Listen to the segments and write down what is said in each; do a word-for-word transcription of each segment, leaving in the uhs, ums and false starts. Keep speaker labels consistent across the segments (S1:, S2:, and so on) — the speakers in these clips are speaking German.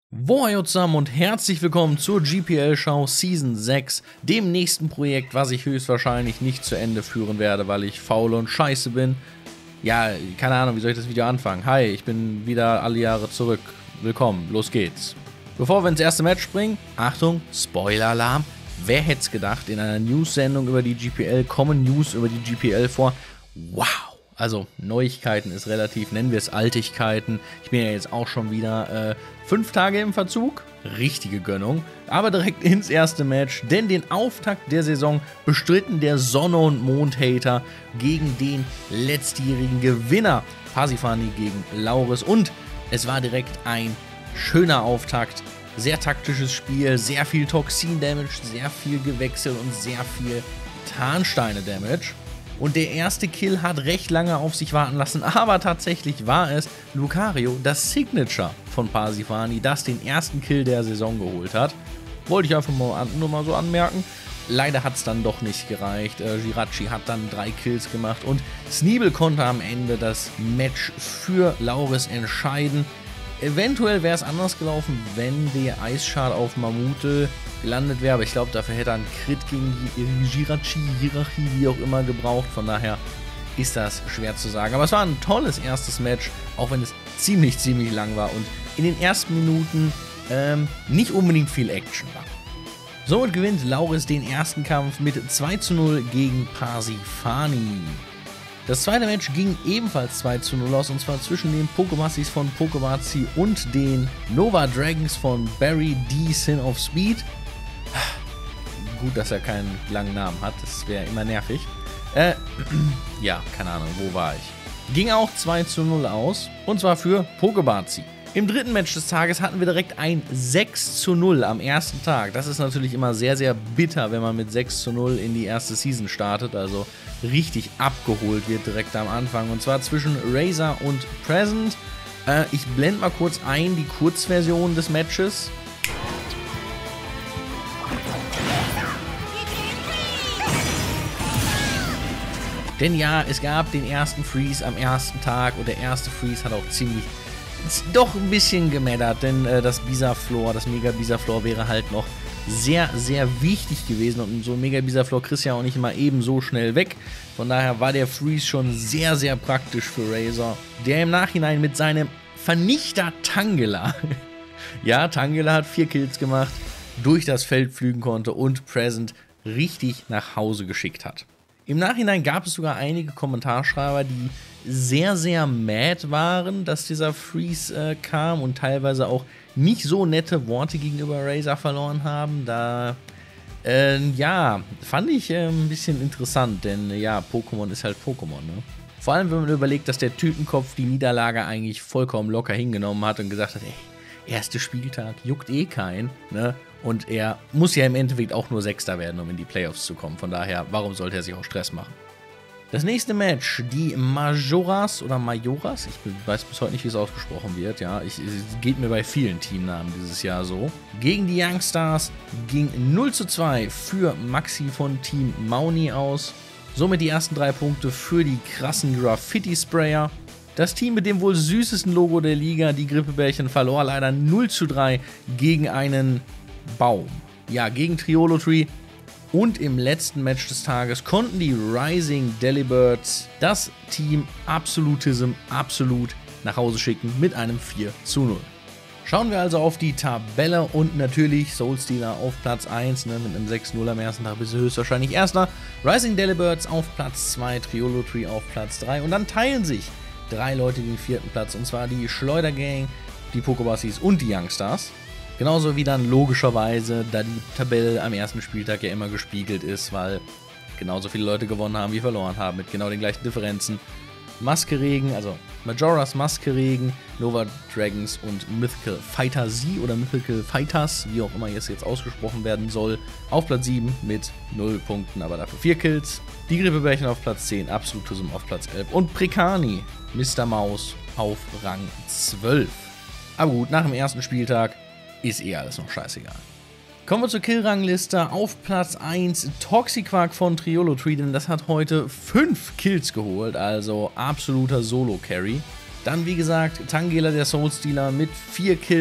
S1: Woher zusammen und herzlich willkommen zur G P L-Schau Season sechs, dem nächsten Projekt, was ich höchstwahrscheinlich nicht zu Ende führen werde, weil ich faul und scheiße bin. Ja, keine Ahnung, wie soll ich das Video anfangen? Hi, ich bin wieder alle Jahre zurück. Willkommen, los geht's. Bevor wir ins erste Match springen, Achtung, Spoiler-Alarm. Wer hätte es gedacht, in einer News-Sendung über die G P L kommen News über die G P L vor? Wow! Also Neuigkeiten ist relativ, nennen wir es Altigkeiten. Ich bin ja jetzt auch schon wieder äh, fünf Tage im Verzug. Richtige Gönnung. Aber direkt ins erste Match, denn den Auftakt der Saison bestritten der Sonne- und Mond-Hater gegen den letztjährigen Gewinner Pasifani gegen Lauris. Und es war direkt ein schöner Auftakt. Sehr taktisches Spiel, sehr viel Toxin-Damage, sehr viel Gewechsel und sehr viel Tarnsteine-Damage. Und der erste Kill hat recht lange auf sich warten lassen, aber tatsächlich war es Lucario, das Signature von Pasifani, das den ersten Kill der Saison geholt hat. Wollte ich einfach mal, nur mal so anmerken. Leider hat es dann doch nicht gereicht. Äh, Jirachi hat dann drei Kills gemacht und Sneebel konnte am Ende das Match für Lauris entscheiden. Eventuell wäre es anders gelaufen, wenn der Eisschad auf Mamute gelandet wäre, aber ich glaube, dafür hätte er einen Crit gegen Jirachi, Jirachi, wie auch immer, gebraucht. Von daher ist das schwer zu sagen. Aber es war ein tolles erstes Match, auch wenn es ziemlich, ziemlich lang war und in den ersten Minuten ähm, nicht unbedingt viel Action war. Somit gewinnt Lauris den ersten Kampf mit zwei zu null gegen Pasifani. Das zweite Match ging ebenfalls zwei zu null aus, und zwar zwischen den Pokébazis von Pokébazi und den Nova Dragons von Barry D. Sin of Speed. Gut, dass er keinen langen Namen hat, das wäre immer nervig. Äh, ja, keine Ahnung, wo war ich? Ging auch zwei zu null aus, und zwar für Pokébazi. Im dritten Match des Tages hatten wir direkt ein sechs zu null am ersten Tag. Das ist natürlich immer sehr, sehr bitter, wenn man mit sechs zu null in die erste Season startet. Also richtig abgeholt wird direkt am Anfang. Und zwar zwischen Razor und Present. Äh, ich blende mal kurz ein die Kurzversion des Matches. Denn ja, es gab den ersten Freeze am ersten Tag und der erste Freeze hat auch ziemlich... doch ein bisschen gemädert, denn äh, das Bisaflor, das Mega Bisaflor wäre halt noch sehr, sehr wichtig gewesen und so ein Mega Bisaflor kriegst du ja auch nicht immer eben so schnell weg. Von daher war der Freeze schon sehr, sehr praktisch für Razor, der im Nachhinein mit seinem Vernichter Tangela, ja, Tangela hat vier Kills gemacht, durch das Feld flügen konnte und Present richtig nach Hause geschickt hat. Im Nachhinein gab es sogar einige Kommentarschreiber, die sehr, sehr mad waren, dass dieser Freeze äh, kam und teilweise auch nicht so nette Worte gegenüber Razor verloren haben. Da, äh, ja, fand ich äh, ein bisschen interessant, denn äh, ja, Pokémon ist halt Pokémon, ne? Vor allem, wenn man überlegt, dass der Tütenkopf die Niederlage eigentlich vollkommen locker hingenommen hat und gesagt hat, ey, erster Spieltag, juckt eh keinen, ne? Und er muss ja im Endeffekt auch nur Sechster werden, um in die Playoffs zu kommen. Von daher, warum sollte er sich auch Stress machen? Das nächste Match, die Majoras oder Majoras, ich weiß bis heute nicht, wie es ausgesprochen wird, ja, ich, es geht mir bei vielen Teamnamen dieses Jahr so, gegen die Youngstars ging null zu zwei für Maxi von Team Mauni aus. Somit die ersten drei Punkte für die krassen Graffiti-Sprayer. Das Team mit dem wohl süßesten Logo der Liga, die Grippebärchen, verlor leider null zu drei gegen einen Baum. Ja, gegen Triolotree. Und im letzten Match des Tages konnten die Rising Delibirds das Team Absolutism absolut nach Hause schicken mit einem vier zu null. Schauen wir also auf die Tabelle und natürlich Soulstealer auf Platz eins, ne, mit einem sechs zu null am ersten Tag bist du höchstwahrscheinlich Erster. Rising Delibirds auf Platz zwei, Triolotree auf Platz drei und dann teilen sich drei Leute den vierten Platz, und zwar die Schleudergang, die Pokébazis und die Youngstars. Genauso wie dann logischerweise, da die Tabelle am ersten Spieltag ja immer gespiegelt ist, weil genauso viele Leute gewonnen haben wie verloren haben, mit genau den gleichen Differenzen. Maskeregen, also Majoras, Maskeregen, Nova Dragons und Mythical Fighter Z oder Mythical Fighters, wie auch immer es jetzt ausgesprochen werden soll, auf Platz sieben mit null Punkten, aber dafür vier Kills. Die Grippebärchen auf Platz zehn, Absolutism auf Platz elf und Prekani, Mister Maus, auf Rang zwölf. Aber gut, nach dem ersten Spieltag ist eh alles noch scheißegal. Kommen wir zur Kill-Rangliste. Auf Platz eins Toxiquark von Triolotree, denn das hat heute fünf Kills geholt, also absoluter Solo-Carry. Dann, wie gesagt, Tangela, der Soulstealer, mit vier Kills.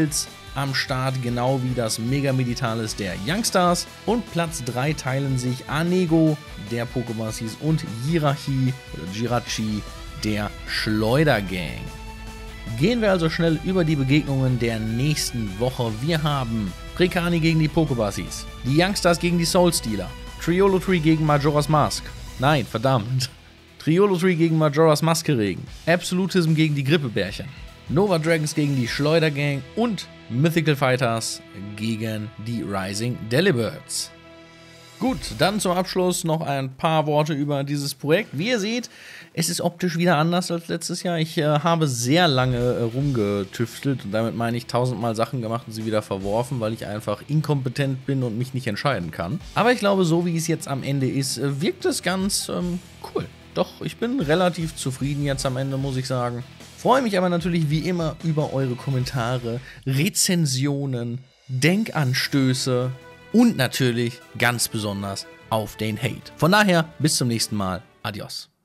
S1: am Start, genau wie das Mega Meditalis der Youngstars. Und Platz drei teilen sich Anego der Pokébassis und Jirachi oder Jirachi der Schleudergang. Gehen wir also schnell über die Begegnungen der nächsten Woche. Wir haben Precani gegen die Pokébassis, die Youngstars gegen die Soulstealer, Triolotree gegen Majora's Mask. Nein, verdammt. Triolotree gegen Majora's Masquerade, Absolutism gegen die Grippebärchen, Nova Dragons gegen die Schleudergang und Mythical Fighters gegen die Rising Delibirds. Gut, dann zum Abschluss noch ein paar Worte über dieses Projekt. Wie ihr seht, es ist optisch wieder anders als letztes Jahr. Ich äh, habe sehr lange äh, rumgetüftelt und damit meine ich tausendmal Sachen gemacht und sie wieder verworfen, weil ich einfach inkompetent bin und mich nicht entscheiden kann. Aber ich glaube, so wie es jetzt am Ende ist, äh, wirkt es ganz ähm, cool. Doch, ich bin relativ zufrieden jetzt am Ende, muss ich sagen. Freue mich aber natürlich wie immer über eure Kommentare, Rezensionen, Denkanstöße und natürlich ganz besonders auf den Hate. Von daher, bis zum nächsten Mal. Adios.